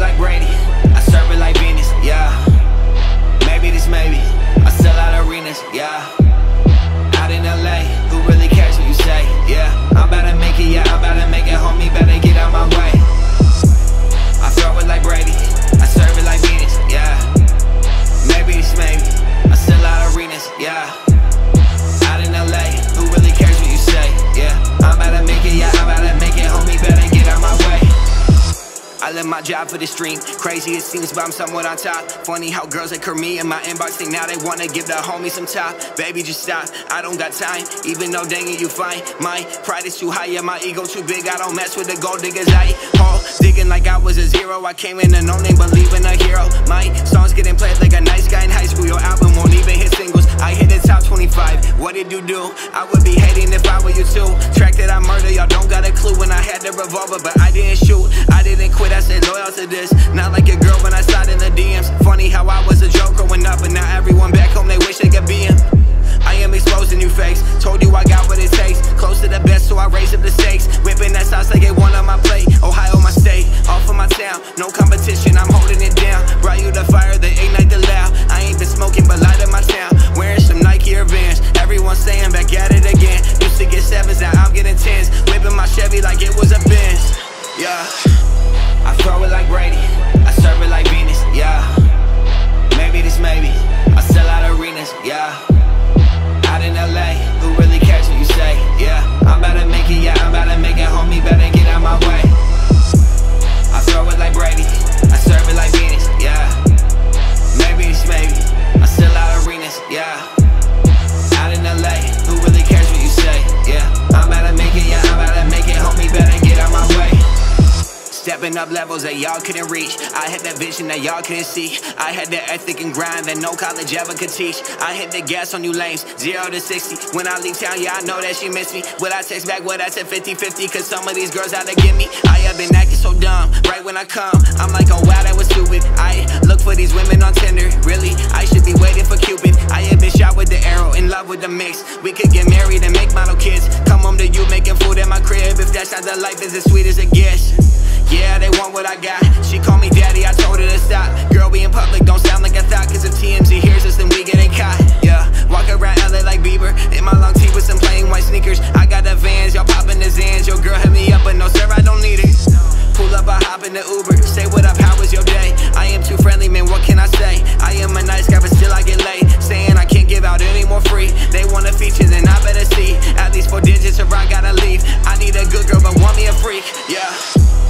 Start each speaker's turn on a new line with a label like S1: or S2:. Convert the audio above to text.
S1: like Brady, I serve it like Venus, yeah. Maybe this maybe, I sell out arenas, yeah. Out in LA, who really cares what you say, yeah. I'm about to make it, yeah, I'm about to make it, homie, better get out my way. I throw it like Brady, I serve it like Venus, yeah. Maybe this maybe, I sell out arenas, yeah. Out in LA, who really cares what you say, yeah. I'm about to make it, yeah, I'm about to make it, homie, better get out my way. I left my job for the stream. Crazy it seems, but I'm somewhat on top. Funny how girls that curve me in my inbox think now they wanna give the homie some top. Baby, just stop, I don't got time. Even though dang it, you fine. My pride is too high, yeah, my ego too big. I don't mess with the gold diggers. I digging like I was a zero. I came in a no name, believing a hero. My songs getting played like a nice guy in high school. Your album won't even hit singles. I hit the top 25. What did you do? I would be hating if I were you too. Track that I murder, y'all don't got a clue. When I had the revolver, but I didn't shoot. I didn't quit. I said loyal to this. Not like a girl when I slide in the DMs. Funny how I was a joke growing up, and now everyone back home they wish they could be him. I am exposing new fakes. Told you I got what it takes. Close to the best, so I raise up the stakes. Whipping that sauce like it one on my plate. Ohio, my state, off of my town. No competition, I'm holding it down. Brought you the fire, they ignite the loud. I ain't been smoking, but light up my town. Wearing some Nike or Vans. Everyone saying back at it again. Used to get 7s, now I'm getting 10s. Whipping my Chevy like it was a Benz. Yeah. I throw it like Brady, I serve it like Venus, yeah. Maybe this maybe, I sell out arenas, yeah. Out in LA, who really cares what you say, yeah. I'm about to make it, yeah, I'm about to make it, homie, better get out my way. I throw it like Brady, I serve it like Venus, yeah. Maybe this maybe, I sell out arenas, yeah. Out in LA, who really cares what you say, yeah. I'm about to make it, yeah, I'm about to make it, homie, better get out my way. Stepping up levels that y'all couldn't reach. I had that vision that y'all couldn't see. I had that ethic and grind that no college ever could teach. I hit the gas on you lames, 0 to 60. When I leave town, yeah, I know that she missed me. Will I text back what I said 50-50? Cause some of these girls out to get me. I have been acting so dumb, right when I come I'm like, oh wow, that was stupid. I look for these women on Tinder. Really, I should be waiting for Cupid. I have been shot with the arrow, in love with the mix. We could get married and make model kids. Come home to you making food in my crib. If that's not the life, is as sweet as it gets. Yeah, they want what I got. She called me daddy, I told her to stop. Girl, we in public, don't sound like I thought. Cause if TMZ hears us, then we getting caught. Yeah, walk around LA like Bieber. In my long tee with some plain white sneakers. I got the Vans, y'all popping the Zans. Your girl hit me up, but no sir, I don't need it. Pull up, I hop in the Uber. Say what up, how was your day? I am too friendly, man, what can I say? I am a nice guy, but still I get laid. Saying I can't give out any more free. They want a feature, then I better see. At least 4 digits or I gotta leave. I need a good girl, but want me a freak, yeah.